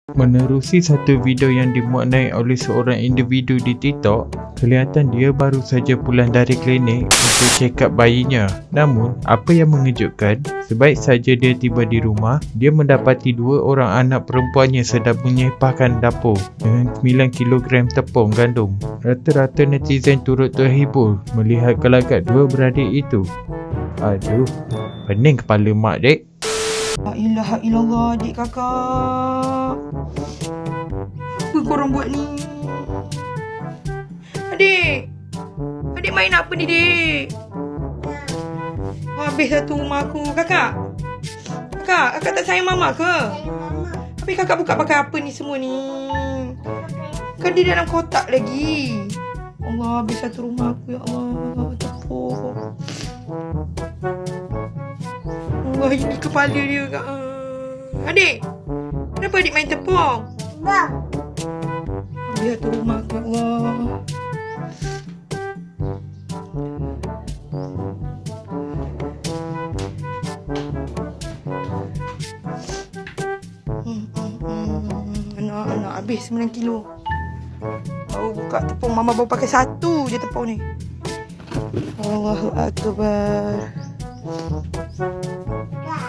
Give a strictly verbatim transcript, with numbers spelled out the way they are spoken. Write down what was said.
Menerusi satu video yang dimuat naik oleh seorang individu di TikTok, kelihatan dia baru saja pulang dari klinik untuk check up bayinya. Namun, apa yang mengejutkan, sebaik saja dia tiba di rumah, dia mendapati dua orang anak perempuannya sedang menyepahkan dapur dengan sembilan kilogram tepung gandum. Rata-rata netizen turut terhibur melihat gelagat dua beradik itu. Aduh, pening kepala mak, dek. La ilaha illallah, adik kakak. Apa korang buat ni? Adik, adik main apa ni, dek? Habis satu rumah aku. Kakak, kakak, kakak tak sayang mama ke? Habis kakak buka pakai apa ni semua ni? Kan dia dalam kotak lagi. Allah, habis satu rumah aku, ya Allah. Tepuk. Wah, ini kepala dia, Kak. Adik, kenapa adik main tepung? Bang. Biar tu rumah aku, Allah. Hmm, hmm, hmm. Anak-anak habis sembilan kilo. Baru buka tepung. Mama baru pakai satu je tepung ni. Allahu Akbar.